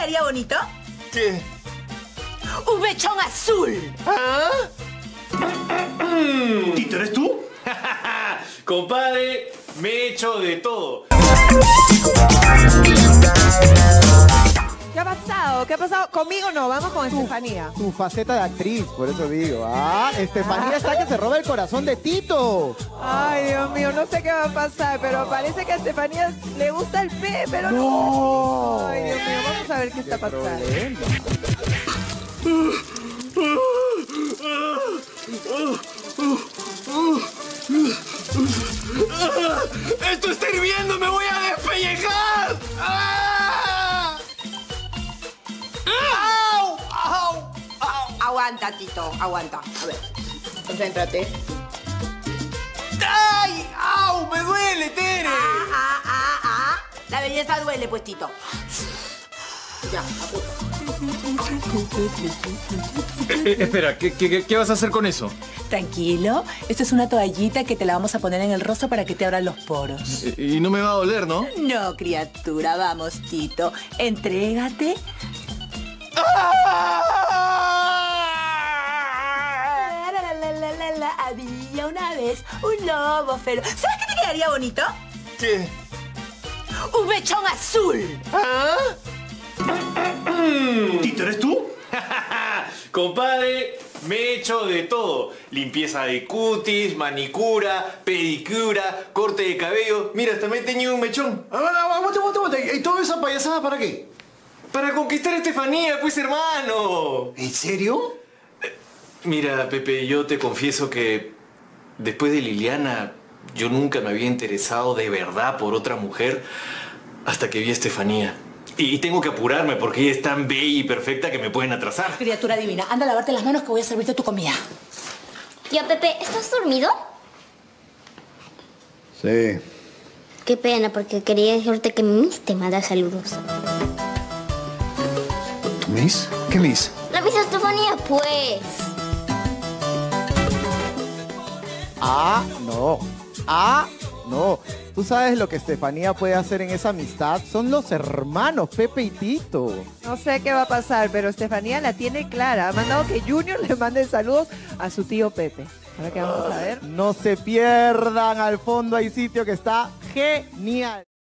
quedaría bonito? ¿Qué? ¡Un mechón azul! ¿Ah? ¿Tito, eres tú? Compadre, me he hecho de todo. ¿Qué ha pasado? ¿Qué ha pasado? Conmigo no, vamos con Estefanía. Tu faceta de actriz, por eso digo. Estefanía está que se roba el corazón de Tito. Ay, Dios mío, no sé qué va a pasar, pero parece que a Estefanía le gusta el pe, pero No. Ay, Dios mío, vamos a ver qué está pasando. ¡Esto está hirviendo! ¡Me voy a despellejar! ¡Ah! ¡Au! ¡Au! ¡Au! Aguanta, Tito, aguanta. A ver, concéntrate. ¡Ay! ¡Au! ¡Me duele, Tere! La belleza duele, pues, Tito. Ya, apunta. Espera, ¿qué vas a hacer con eso? Tranquilo, esto es una toallita que te la vamos a poner en el rostro para que te abran los poros. Y no me va a doler, ¿no? No, criatura, vamos, Tito. Entrégate. Había una vez un lobo feroz. ¿Sabes qué te quedaría bonito? ¿Qué? ¡Un mechón azul! ¿Ah? ¿Tito, eres tú? Compadre, me he hecho de todo. Limpieza de cutis, manicura, pedicura, corte de cabello. Mira, hasta me he teñido un mechón. Aguanta. ¿Y toda esa payasada para qué? Para conquistar a Estefanía, pues, hermano. ¿En serio? Mira, Pepe, yo te confieso que después de Liliana, yo nunca me había interesado de verdad por otra mujer hasta que vi a Estefanía. Y tengo que apurarme porque ella es tan bella y perfecta que me pueden atrasar. Criatura divina, anda a lavarte las manos que voy a servirte tu comida. Tío Pepe, ¿estás dormido? Sí. Qué pena, porque quería decirte que Miss te manda saludos. ¿Miss? ¿Qué Miss? La Miss Estefanía, pues. No. Tú sabes lo que Estefanía puede hacer en esa amistad. Son los hermanos, Pepe y Tito. No sé qué va a pasar, pero Estefanía la tiene clara. Ha mandado que Junior le mande saludos a su tío Pepe. Ahora que vamos a ver. No se pierdan, al fondo hay sitio que está genial.